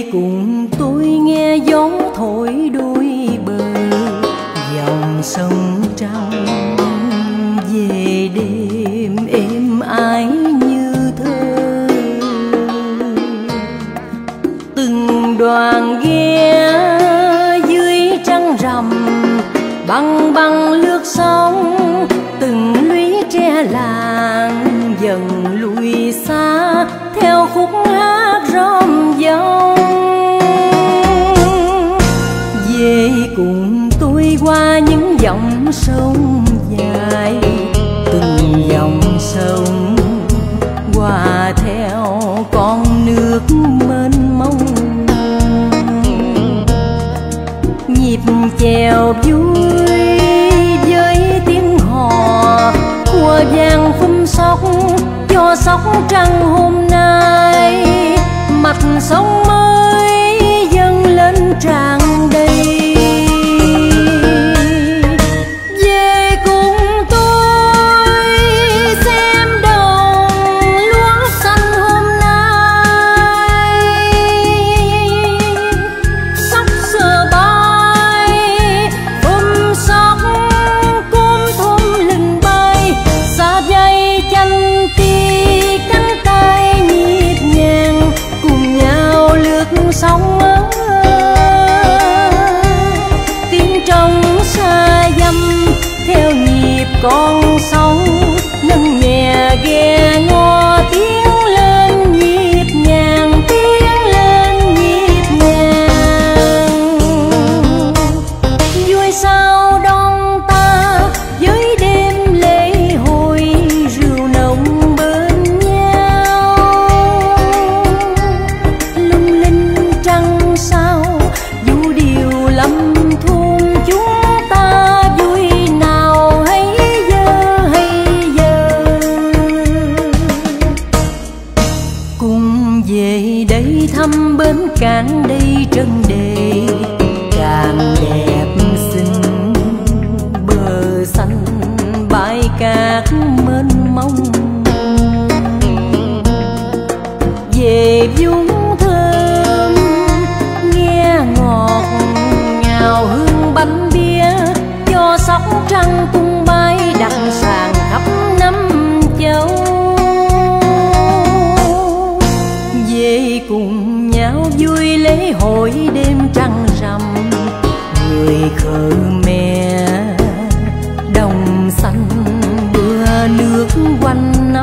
cùng tôi nghe gió thổi đôi bờ, dòng sông trong về đêm êm ái như thơ. Từng đoàn ghe dưới trăng rằm băng băng lướt sóng, từng lũy tre làng dần lùi xa theo khúc hát rôm giông. Về cùng tôi qua những dòng sông dài, từng dòng sông qua theo con nước mênh mông. Nhịp chèo vui với tiếng hò của vang phum sóc, cho sóc trăng hôm nay mặt sông mới dâng lên tràn đầy. Về cùng tôi xem đồng lúa xanh hôm nay, sóc sờ bay phum sóc cúm thum lừng bay, xa dây chanh ti cánh tay nhịp nhàng cùng nhau lướt sóng. Tiếng trong xa dăm theo nhịp con sóng, nâng nhẹ ghe ngò tiếng lên nhịp nhàng, tiếng lên nhịp nhàng. Vui sao đón ta với đêm lễ hội, rượu nồng bên nhau. Lung linh trăng sao du điều lâm thôn, chúng ta vui nào hay giờ hay giờ. Cùng về đây thăm bến cảng đây trần đề, càng đẹp xinh bờ xanh bãi cát mênh mông. Về vũng thơm nghe ngọt ngào hương bánh bia, cho sóc trăng tung bay đặt sàn khắp năm châu. Về cùng nhau vui lễ hội đêm trăng rằm, người Khmer đồng xanh bừa nước quanh năm.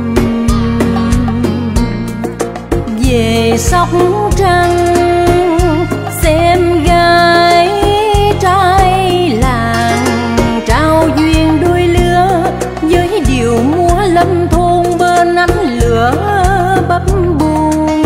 Về sóc trăng xem gái trai làng trao duyên đôi lứa, với điệu múa lâm thôn bên ánh lửa bấp bùng.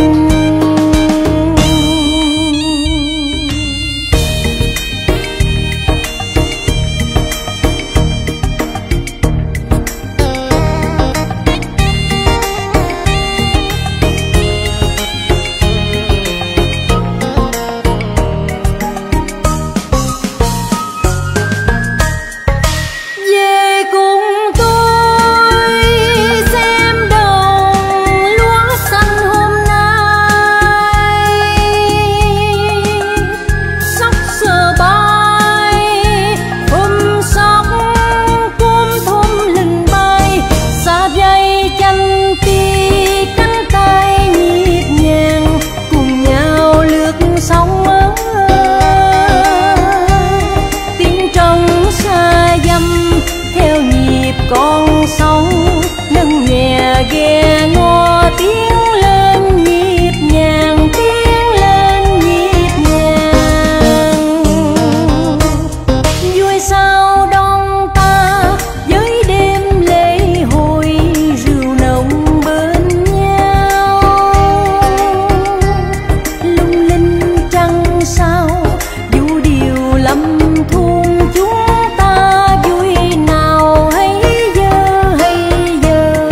Về cùng tôi xem đồng lúa xanh hôm nay, sóc sờ bay phum sóc cúm thum lừng bay, xa dây chanh ti cánh tay nhịp nhàng cùng nhau lướt sóng. Tiếng trong xa dăm theo nhịp con sóng, nâng nhẹ ghe ngò tiếng lên nhịp nhàng, tiếng lên nhịp nhàng. Vui sao đón ta với đêm lễ hội, rượu nồng bên nhau. Lung linh trăng sao du điều lâm thôn, chúng ta vui nào hay giờ hay giờ.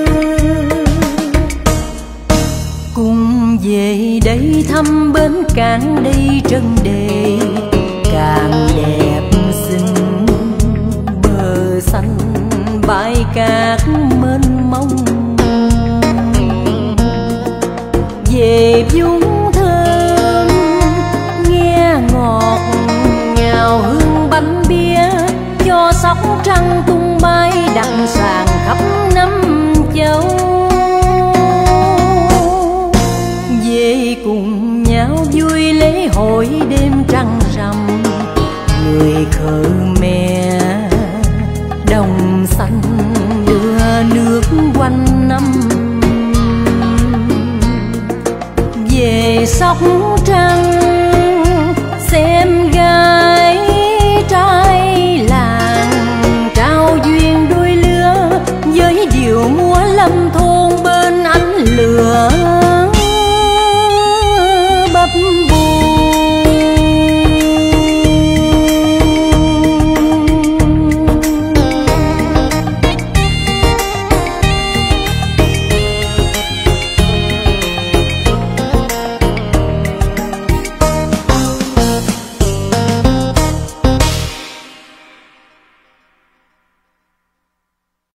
Cùng về đây thăm bến cảng đây trần đề, càng đẹp xinh bờ xanh bãi cát mênh mông. Về vũng thơm Sóc Trăng tung bay đăng sàng khắp năm châu. Về cùng nhau vui lễ hội đêm trăng rằm, người Khmer đồng xanh đưa nước quanh năm. Về Sóc Trăng xem